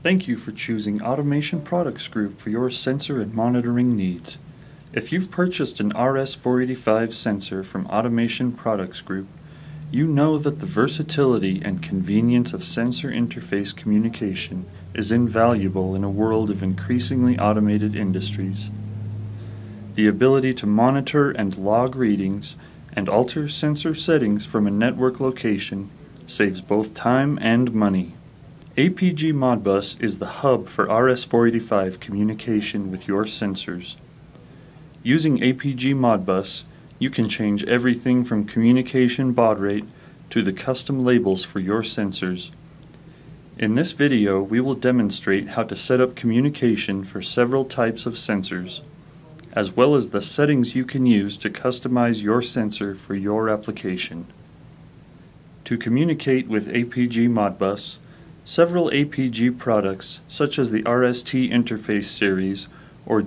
Thank you for choosing Automation Products Group for your sensor and monitoring needs. If you've purchased an RS-485 sensor from Automation Products Group, you know that the versatility and convenience of sensor interface communication is invaluable in a world of increasingly automated industries. The ability to monitor and log readings and alter sensor settings from a network location saves both time and money. APG Modbus is the hub for RS-485 communication with your sensors. Using APG Modbus, you can change everything from communication baud rate to the custom labels for your sensors. In this video, we will demonstrate how to set up communication for several types of sensors, as well as the settings you can use to customize your sensor for your application. To communicate with APG Modbus, several APG products such as the RST Interface Series or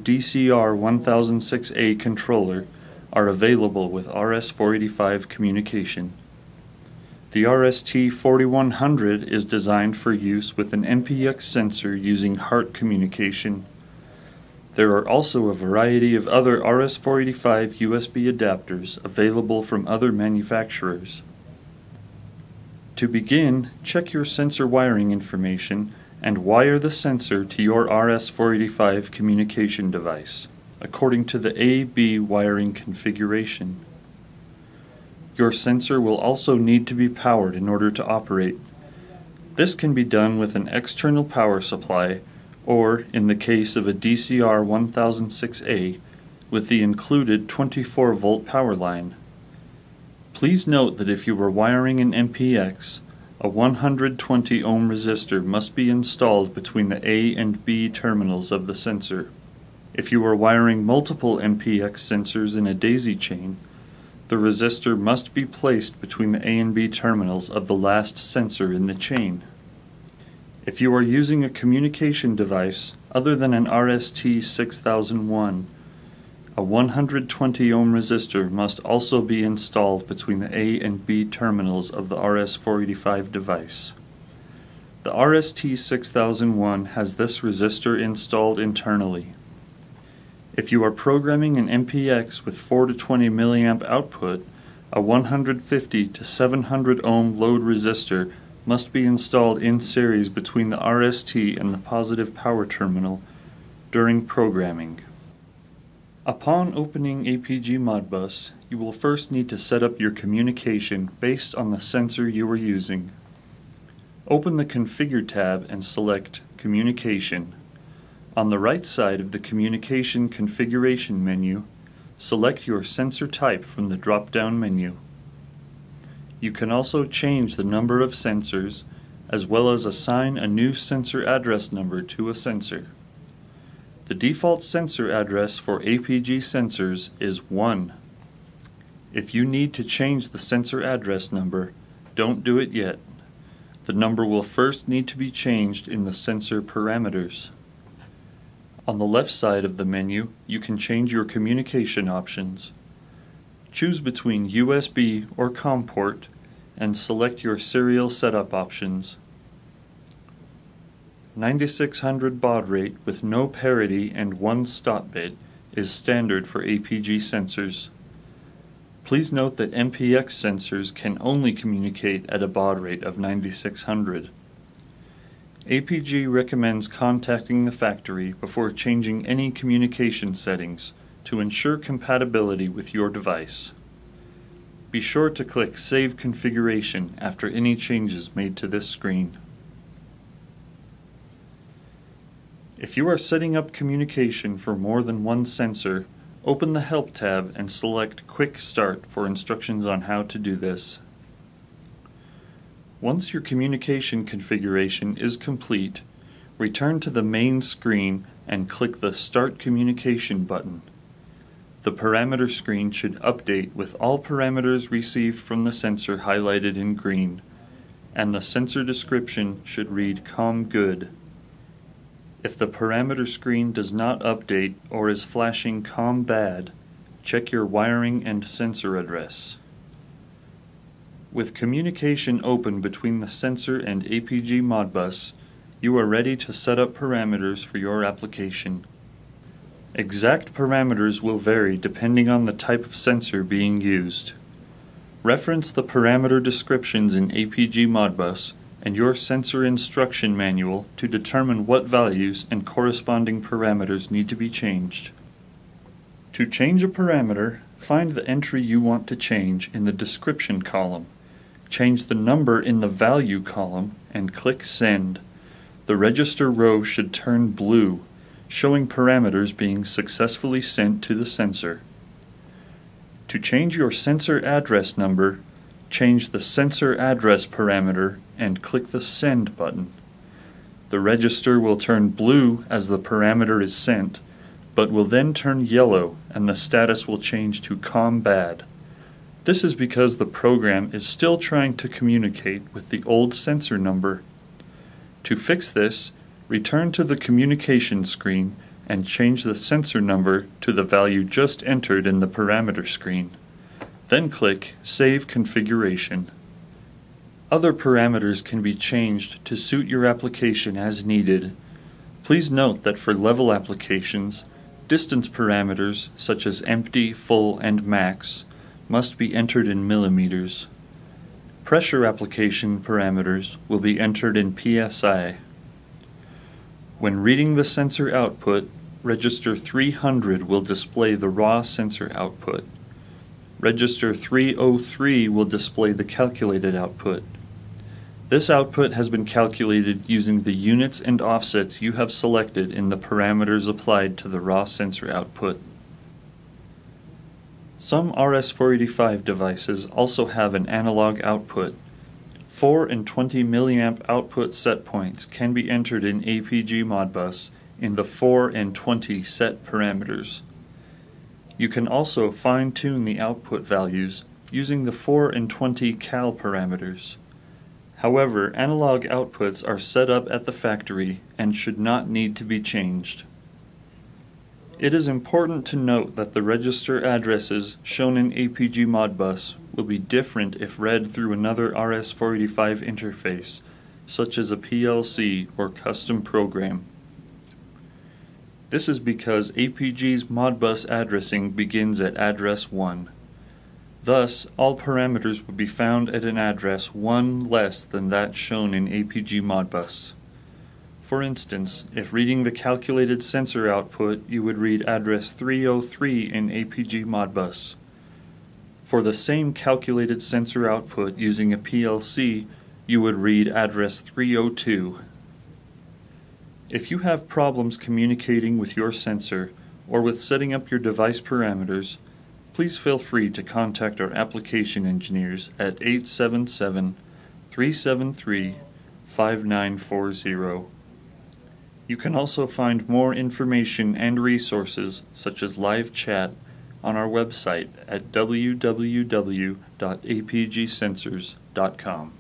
DCR1006A controller are available with RS-485 communication. The RST4100 is designed for use with an MPX sensor using HART communication. There are also a variety of other RS-485 USB adapters available from other manufacturers. To begin, check your sensor wiring information and wire the sensor to your RS-485 communication device, according to the A/B wiring configuration. Your sensor will also need to be powered in order to operate. This can be done with an external power supply, or, in the case of a DCR1006A, with the included 24-volt power line. Please note that if you are wiring an MPX, a 120 ohm resistor must be installed between the A and B terminals of the sensor. If you are wiring multiple MPX sensors in a daisy chain, the resistor must be placed between the A and B terminals of the last sensor in the chain. If you are using a communication device other than an RST6001, a 120 ohm resistor must also be installed between the A and B terminals of the RS-485 device. The RST6001 has this resistor installed internally. If you are programming an MPX with 4 to 20 milliamp output, a 150 to 700 ohm load resistor must be installed in series between the RST and the positive power terminal during programming. Upon opening APG Modbus, you will first need to set up your communication based on the sensor you are using. Open the Configure tab and select Communication. On the right side of the Communication Configuration menu, select your sensor type from the drop-down menu. You can also change the number of sensors, as well as assign a new sensor address number to a sensor. The default sensor address for APG sensors is 1. If you need to change the sensor address number, don't do it yet. The number will first need to be changed in the sensor parameters. On the left side of the menu, you can change your communication options. Choose between USB or COM port and select your serial setup options. 9600 baud rate with no parity and 1 stop bit is standard for APG sensors. Please note that MPX sensors can only communicate at a baud rate of 9600. APG recommends contacting the factory before changing any communication settings to ensure compatibility with your device. Be sure to click Save Configuration after any changes made to this screen. If you are setting up communication for more than one sensor, open the Help tab and select Quick Start for instructions on how to do this. Once your communication configuration is complete, return to the main screen and click the Start Communication button. The parameter screen should update with all parameters received from the sensor highlighted in green, and the sensor description should read COM good. If the parameter screen does not update or is flashing COM bad, check your wiring and sensor address. With communication open between the sensor and APG Modbus, You are ready to set up parameters for your application. Exact parameters will vary depending on the type of sensor being used. Reference the parameter descriptions in APG Modbus and your sensor instruction manual to determine what values and corresponding parameters need to be changed. To change a parameter, find the entry you want to change in the description column. Change the number in the value column and click Send. The register row should turn blue, showing parameters being successfully sent to the sensor. To change your sensor address number, change the sensor address parameter and click the Send button. The register will turn blue as the parameter is sent, but will then turn yellow and the status will change to baud. This is because the program is still trying to communicate with the old sensor number. To fix this, return to the communication screen and change the sensor number to the value just entered in the parameter screen. Then click Save Configuration. Other parameters can be changed to suit your application as needed. Please note that for level applications, distance parameters such as empty, full, and max must be entered in millimeters. Pressure application parameters will be entered in PSI. When reading the sensor output, register 300 will display the raw sensor output. Register 303 will display the calculated output. This output has been calculated using the units and offsets you have selected in the parameters applied to the raw sensor output. Some RS-485 devices also have an analog output. 4 and 20 mA output set points can be entered in APG Modbus in the 4 and 20 set parameters. You can also fine-tune the output values using the 4 and 20 cal parameters. However, analog outputs are set up at the factory and should not need to be changed. It is important to note that the register addresses shown in APG Modbus will be different if read through another RS-485 interface, such as a PLC or custom program. This is because APG's Modbus addressing begins at address 1. Thus, all parameters will be found at an address 1 less than that shown in APG Modbus. For instance, if reading the calculated sensor output, you would read address 303 in APG Modbus. For the same calculated sensor output using a PLC, you would read address 302. If you have problems communicating with your sensor or with setting up your device parameters, please feel free to contact our application engineers at 877-373-5940. You can also find more information and resources, such as live chat, on our website at www.apgsensors.com.